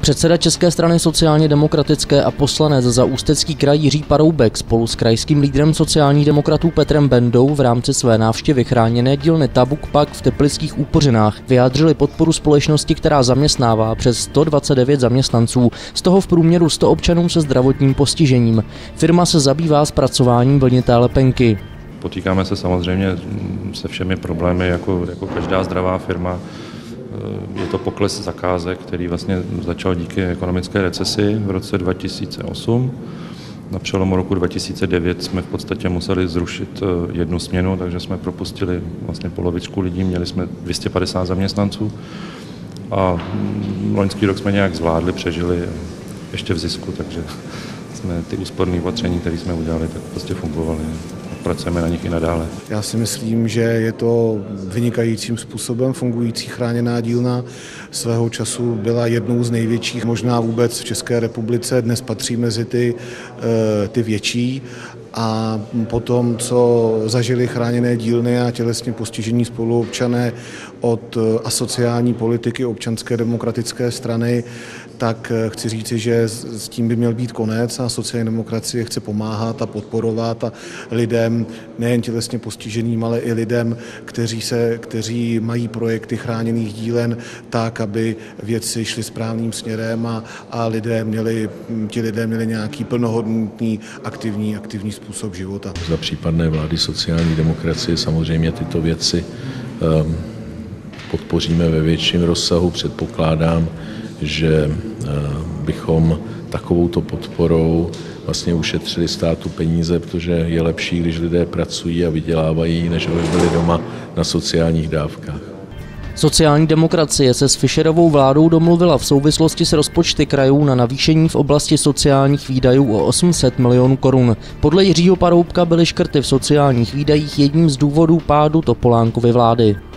Předseda České strany sociálně demokratické a poslanec za Ústecký kraj Jiří Paroubek spolu s krajským lídrem sociálních demokratů Petrem Bendou v rámci své návštěvy chráněné dílny Tabuk Pak v Teplických Úpořinách vyjádřili podporu společnosti, která zaměstnává přes 129 zaměstnanců, z toho v průměru 100 občanů se zdravotním postižením. Firma se zabývá zpracováním vlnité lepenky. Potýkáme se samozřejmě se všemi problémy, jako každá zdravá firma. Je to pokles zakázek, který vlastně začal díky ekonomické recesi v roce 2008. Na přelomu roku 2009 jsme v podstatě museli zrušit jednu směnu, takže jsme propustili vlastně polovičku lidí, měli jsme 250 zaměstnanců a loňský rok jsme nějak zvládli, přežili ještě v zisku, takže jsme ty úsporné opatření, které jsme udělali, tak prostě fungovaly. Pracujeme na nich i nadále. Já si myslím, že je to vynikajícím způsobem fungující chráněná dílna. Svého času byla jednou z největších, možná vůbec v České republice, dnes patří mezi ty větší. A potom, co zažili chráněné dílny a tělesně postižení spoluobčané od asociální politiky Občanské demokratické strany, tak chci říci, že s tím by měl být konec a sociální demokracie chce pomáhat a podporovat a lidem, nejen tělesně postiženým, ale i lidem, kteří mají projekty chráněných dílen tak, aby věci šly správným směrem a ti lidé měli nějaký plnohodnotný, aktivní způsob života. Za případné vlády sociální demokracie samozřejmě tyto věci podpoříme ve větším rozsahu. Předpokládám, že bychom takovouto podporou vlastně ušetřili státu peníze, protože je lepší, když lidé pracují a vydělávají, než aby byli doma na sociálních dávkách. Sociální demokracie se s Fischerovou vládou domluvila v souvislosti s rozpočty krajů na navýšení v oblasti sociálních výdajů o 800 milionů korun. Podle Jiřího Paroubka byly škrty v sociálních výdajích jedním z důvodů pádu Topolánkovy vlády.